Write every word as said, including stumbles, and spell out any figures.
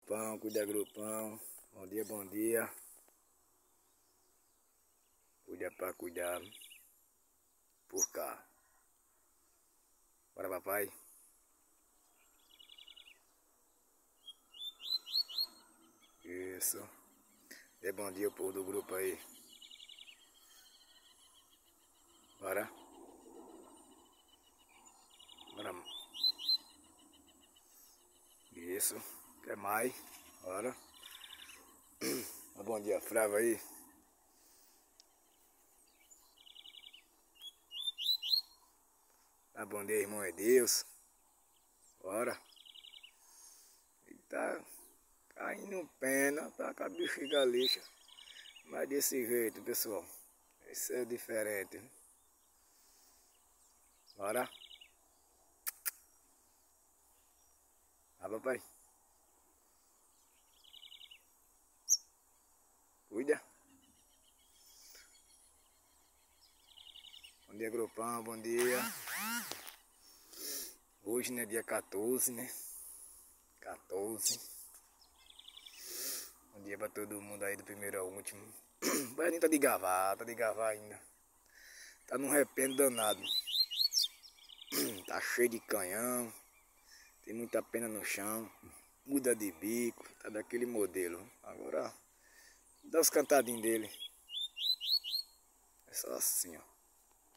Grupão, cuida grupão. Bom dia, bom dia. Cuida pra cuidar. Por cá. Bora, papai. Isso. Dê bom dia ao povo do grupo aí. Bora. Bora. Isso. Quer mais? Bora. Bom dia, Frava aí. Tá, bom dia, irmão é Deus. Bora. E tá caindo pena, tá com a bexiga lixa. Mas desse jeito, pessoal. Isso é diferente. Bora. Ah, papai. Cuida. Bom dia, grupão, bom dia. Hoje, né, dia quatorze, né? quatorze. Bom dia pra todo mundo aí, do primeiro ao último. O Baianinho tá de gravar, tá de gravar ainda. Tá num repente danado. Tá cheio de canhão. Tem muita pena no chão. Muda de bico, tá daquele modelo. Agora, dá os cantadinhos dele. É só assim, ó.